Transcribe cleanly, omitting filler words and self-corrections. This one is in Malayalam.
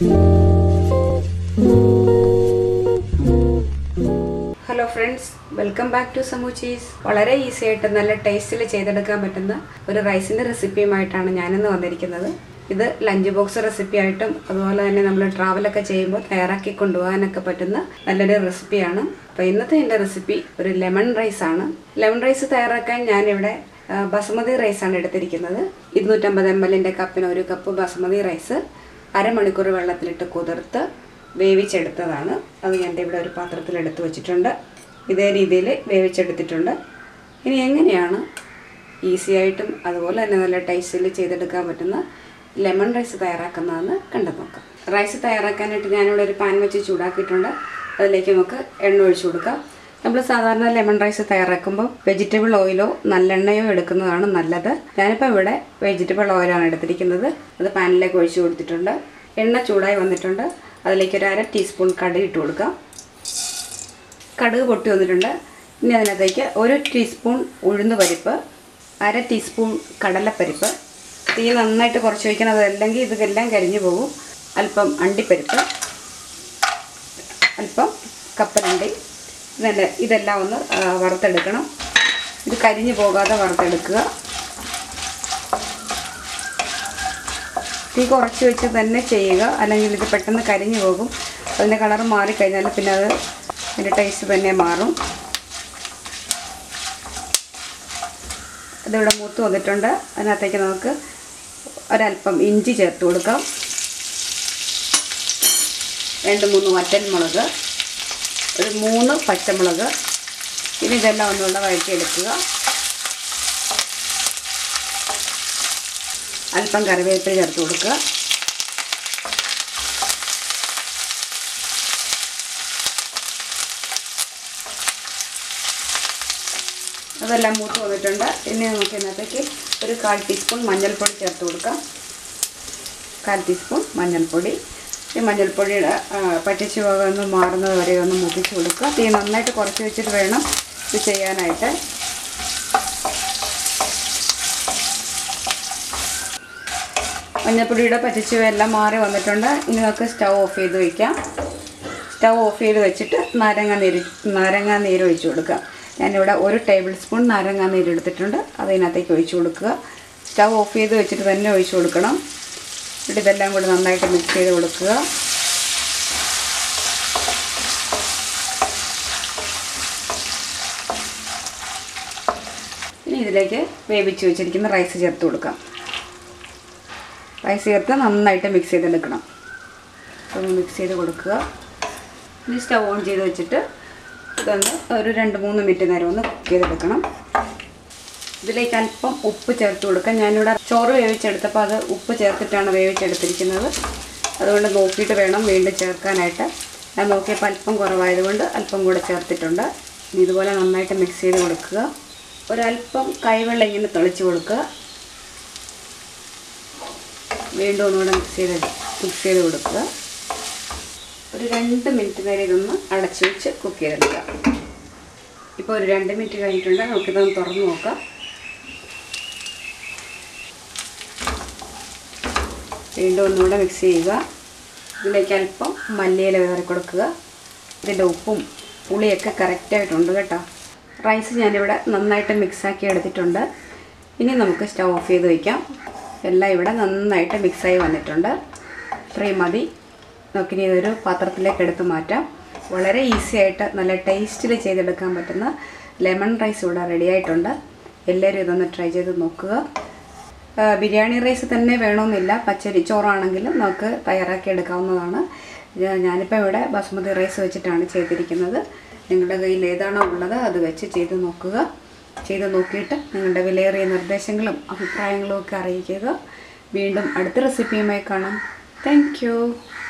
Hello friends, welcome back to സമൂച്ചീസ്. വളരെ ഈസി ആയിട്ട് നല്ല ടേസ്റ്റിൽ ചെയ്തെടുക്കാൻ പറ്റുന്ന ഒരു റൈസിൻ്റെ റെസിപ്പിയുമായിട്ടാണ് ഞാനിന്ന് വന്നിരിക്കുന്നത്. ഇത് ലഞ്ച് ബോക്സ് റെസിപ്പി ആയിട്ടും അതുപോലെ തന്നെ നമ്മൾ ട്രാവലൊക്കെ ചെയ്യുമ്പോൾ തയ്യാറാക്കി കൊണ്ടുപോകാനൊക്കെ പറ്റുന്ന നല്ലൊരു റെസിപ്പിയാണ്. അപ്പോൾ ഇന്നത്തെ എൻ്റെ റെസിപ്പി ഒരു ലെമൺ റൈസാണ്. ലെമൺ റൈസ് തയ്യാറാക്കാൻ ഞാനിവിടെ ബസുമതി റൈസാണ് എടുത്തിരിക്കുന്നത്. 250 ml കപ്പിന് 1 കപ്പ് ബസുമതി റൈസ് അരമണിക്കൂർ വെള്ളത്തിലിട്ട് കുതിർത്ത് വേവിച്ചെടുത്തതാണ്. അത് ഞാൻ ഇവിടെ ഒരു പാത്രത്തിൽ എടുത്ത് വെച്ചിട്ടുണ്ട്. ഇതേ രീതിയിൽ വേവിച്ചെടുത്തിട്ടുണ്ട്. ഇനി എങ്ങനെയാണ് ഈസി ആയിട്ടും അതുപോലെ തന്നെ നല്ല ടേസ്റ്റിൽ ചെയ്തെടുക്കാൻ പറ്റുന്ന ലെമൺ റൈസ് തയ്യാറാക്കുന്നതെന്ന് കണ്ടു നോക്കാം. റൈസ് തയ്യാറാക്കാനായിട്ട് ഞാനിവിടെ ഒരു പാൻ വെച്ച് ചൂടാക്കിയിട്ടുണ്ട്. അതിലേക്ക് നമുക്ക് എണ്ണ ഒഴിച്ചു കൊടുക്കാം. നമ്മൾ സാധാരണ ലെമൺ റൈസ് തയ്യാറാക്കുമ്പോൾ വെജിറ്റബിൾ ഓയിലോ നല്ലെണ്ണയോ എടുക്കുന്നതാണ് നല്ലത്. ഞാനിപ്പോൾ ഇവിടെ വെജിറ്റബിൾ ഓയിലാണ് എടുത്തിരിക്കുന്നത്. അത് പാനിലേക്ക് ഒഴിച്ചു കൊടുത്തിട്ടുണ്ട്. എണ്ണ ചൂടായി വന്നിട്ടുണ്ട്. അതിലേക്ക് ഒരു 1/2 ടീസ്പൂൺ കടുക് ഇട്ട് കൊടുക്കാം. കടുക് പൊട്ടി വന്നിട്ടുണ്ട്. ഇനി അതിനകത്തേക്ക് 1 ടീസ്പൂൺ ഉഴുന്ന് പരിപ്പ്, 1/2 ടീസ്പൂൺ കടലപ്പരിപ്പ്. തീ നന്നായിട്ട് കുറച്ച് വയ്ക്കണം, അതല്ലെങ്കിൽ ഇതെല്ലാം കരിഞ്ഞു പോകും. അല്പം അണ്ടിപ്പരിപ്പ്, അല്പം കപ്പലണ്ടി. ഇതെല്ലാം ഒന്ന് വറുത്തെടുക്കണം. ഇത് കരിഞ്ഞു പോകാതെ വറുത്തെടുക്കുക. തീ കുറച്ച് വെച്ച് തന്നെ ചെയ്യുക, അല്ലെങ്കിൽ ഇത് പെട്ടെന്ന് കരിഞ്ഞു പോകും. അതിൻ്റെ കളർ മാറിക്കഴിഞ്ഞാൽ പിന്നെ അതിൻ്റെ ടേസ്റ്റ് തന്നെ മാറും. ഇതിവിടെ മൂത്ത് വന്നിട്ടുണ്ട്. അതിനകത്തേക്ക് നമുക്ക് ഒരല്പം ഇഞ്ചി ചേർത്ത് കൊടുക്കാം. 2-3 വറ്റൽമുളക്, ഒരു 3 പച്ചമുളക്. ഇനി ഇതെല്ലാം ഒന്നുകൂടെ വഴറ്റിയെടുക്കുക. അല്പം കറിവേപ്പില ചേർത്ത് കൊടുക്കുക. അതെല്ലാം മൂത്ത് വന്നിട്ടുണ്ട്. ഇനി നമുക്ക് ഇതിനകത്തേക്ക് ഒരു 1/4 ടീസ്പൂൺ മഞ്ഞൾപ്പൊടി ചേർത്ത് കൊടുക്കാം. 1/4 ടീസ്പൂൺ മഞ്ഞൾപ്പൊടി. ഈ മഞ്ഞൾപ്പൊടിയുടെ പറ്റിച്ച് പോകാൻ ഒന്ന് മാറുന്നത് വരെ ഒന്ന് മുട്ടിച്ച് കൊടുക്കുക. തീ നന്നായിട്ട് കുറച്ച് വെച്ചിട്ട് വേണം ഇത് ചെയ്യാനായിട്ട്. മഞ്ഞൾപ്പൊടിയുടെ പറ്റിച്ചുവെല്ലാം മാറി വന്നിട്ടുണ്ട്. ഇനി നമുക്ക് സ്റ്റൗ ഓഫ് ചെയ്ത് വയ്ക്കാം. സ്റ്റൗ ഓഫ് ചെയ്ത് വെച്ചിട്ട് നാരങ്ങാനീര് ഒഴിച്ച് കൊടുക്കുക. ഞാനിവിടെ 1 ടേബിൾ സ്പൂൺ നാരങ്ങാനീര് എടുത്തിട്ടുണ്ട്. അതിനകത്തേക്ക് ഒഴിച്ച് കൊടുക്കുക. സ്റ്റൗ ഓഫ് ചെയ്ത് വെച്ചിട്ട് തന്നെ ഒഴിച്ച് കൊടുക്കണം. എന്നിട്ട് ഇതെല്ലാം കൂടി നന്നായിട്ട് മിക്സ് ചെയ്ത് കൊടുക്കുക. ഇനി ഇതിലേക്ക് വേവിച്ച് വെച്ചിരിക്കുന്ന റൈസ് ചേർത്ത് കൊടുക്കാം. റൈസ് ചേർത്ത് നന്നായിട്ട് മിക്സ് ചെയ്തെടുക്കണം. ഒന്ന് മിക്സ് ചെയ്ത് കൊടുക്കുക. ഇനി സ്റ്റൗ ഓൺ ചെയ്ത് വെച്ചിട്ട് ഇതൊന്ന് ഒരു 2-3 മിനിറ്റ് നേരം ഒന്ന് കുക്ക് ചെയ്തെടുക്കണം. ഇതിലേക്ക് അല്പം ഉപ്പ് ചേർത്ത് കൊടുക്കാം. ഞാനിവിടെ ചോറ് വേവിച്ചെടുത്തപ്പോൾ അത് ഉപ്പ് ചേർത്തിട്ടാണ് വേവിച്ചെടുത്തിരിക്കുന്നത്. അതുകൊണ്ട് നോക്കിയിട്ട് വേണം വീണ്ടും ചേർക്കാനായിട്ട്. ഞാൻ നോക്കിയപ്പോൾ അല്പം കുറവായതുകൊണ്ട് അല്പം കൂടെ ചേർത്തിട്ടുണ്ട്. ഇതുപോലെ നന്നായിട്ട് മിക്സ് ചെയ്ത് കൊടുക്കുക. ഒരല്പം കൈവെള്ളം ഇങ്ങനെ തെളിച്ച് കൊടുക്കുക. വീണ്ടും ഒന്നുകൂടെ മിക്സ് ചെയ്ത് കൊടുക്കുക. ഒരു 2 മിനിറ്റ് നേരം ഇതൊന്ന് അടച്ചു വെച്ച് കുക്ക് ചെയ്തെടുക്കുക. ഇപ്പോൾ ഒരു 2 മിനിറ്റ് കഴിഞ്ഞിട്ടുണ്ട്. നമുക്കിതൊന്ന് തുറന്ന് നോക്കാം. വീണ്ടും ഒന്നുകൂടെ മിക്സ് ചെയ്യുക. ഇതിലേക്ക് അല്പം മല്ലിയില വിതറി കൊടുക്കുക. ഇതിൻ്റെ ഉപ്പും പുളിയൊക്കെ കറക്റ്റായിട്ടുണ്ട് കേട്ടോ. റൈസ് ഞാനിവിടെ നന്നായിട്ട് മിക്സാക്കി എടുത്തിട്ടുണ്ട്. ഇനി നമുക്ക് സ്റ്റൗ ഓഫ് ചെയ്ത് വയ്ക്കാം. എല്ലാം ഇവിടെ നന്നായിട്ട് മിക്സായി വന്നിട്ടുണ്ട്. ഇത്രയും മതി. നമുക്കിനി ഇതൊരു പാത്രത്തിലേക്ക് എടുത്ത് മാറ്റാം. വളരെ ഈസി ആയിട്ട് നല്ല ടേസ്റ്റിൽ ചെയ്തെടുക്കാൻ പറ്റുന്ന ലെമൺ റൈസ് ഇവിടെ റെഡി ആയിട്ടുണ്ട്. എല്ലാവരും ഇതൊന്ന് ട്രൈ ചെയ്ത് നോക്കുക. ബിരിയാണി റൈസ് തന്നെ വേണമെന്നില്ല, പച്ചരി ചോറാണെങ്കിലും നമുക്ക് തയ്യാറാക്കി എടുക്കാവുന്നതാണ്. ഞാനിപ്പോൾ ഇവിടെ ബസുമതി റൈസ് വെച്ചിട്ടാണ് ചെയ്തിരിക്കുന്നത്. നിങ്ങളുടെ കയ്യിൽ ഏതാണോ ഉള്ളത് അത് വെച്ച് ചെയ്ത് നോക്കുക. ചെയ്ത് നോക്കിയിട്ട് നിങ്ങളുടെ വിലയേറിയ നിർദ്ദേശങ്ങളും അഭിപ്രായങ്ങളും ഒക്കെ അറിയിക്കുക. വീണ്ടും അടുത്ത റെസിപ്പിയുമായി കാണാം. Thank U.